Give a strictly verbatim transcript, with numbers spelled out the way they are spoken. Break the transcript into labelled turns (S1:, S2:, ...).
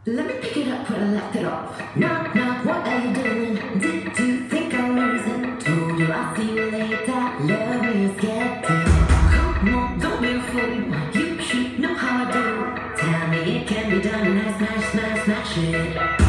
S1: Let me pick it up where I left it off. Knock, knock, what are you doing? Did you think I'm losing? Told you I'll see you later. Love me is getting. Come on, don't be a fool. You should know how I do. Tell me it can be done and I smash, smash, smash it.